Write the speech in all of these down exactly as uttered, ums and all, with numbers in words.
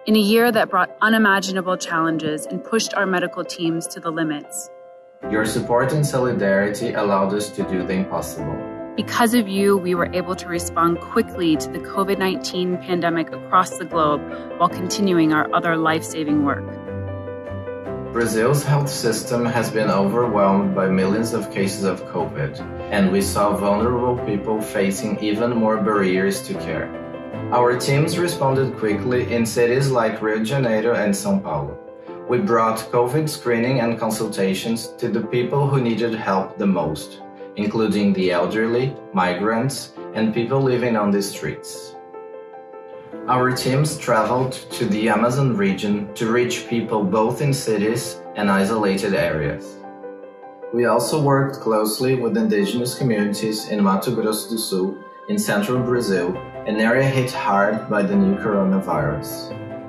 in a year that brought unimaginable challenges and pushed our medical teams to the limits. Your support and solidarity allowed us to do the impossible. Because of you, we were able to respond quickly to the COVID nineteen pandemic across the globe while continuing our other life-saving work. Brazil's health system has been overwhelmed by millions of cases of COVID, and we saw vulnerable people facing even more barriers to care. Our teams responded quickly in cities like Rio de Janeiro and São Paulo. We brought COVID screening and consultations to the people who needed help the most, including the elderly, migrants, and people living on the streets. Our teams traveled to the Amazon region to reach people both in cities and isolated areas. We also worked closely with indigenous communities in Mato Grosso do Sul, in central Brazil, an area hit hard by the new coronavirus.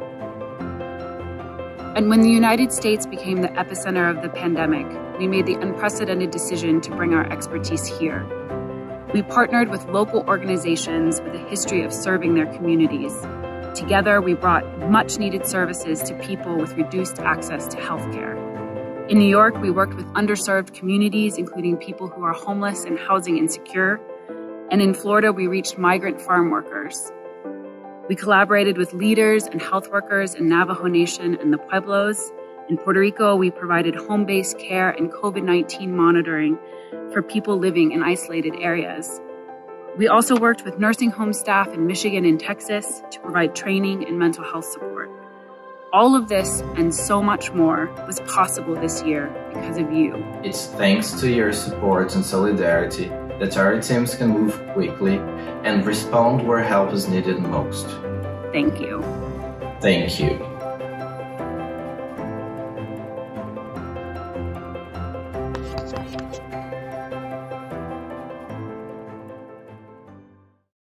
And when the United States became the epicenter of the pandemic, we made the unprecedented decision to bring our expertise here. We partnered with local organizations with a history of serving their communities. Together, we brought much-needed services to people with reduced access to healthcare. In New York, we worked with underserved communities, including people who are homeless and housing insecure. And in Florida, we reached migrant farm workers. We collaborated with leaders and health workers in Navajo Nation and the Pueblos. In Puerto Rico, we provided home-based care and COVID nineteen monitoring for people living in isolated areas. We also worked with nursing home staff in Michigan and Texas to provide training and mental health support. All of this and so much more was possible this year because of you. It's thanks to your support and solidarity that our teams can move quickly and respond where help is needed most. Thank you. Thank you.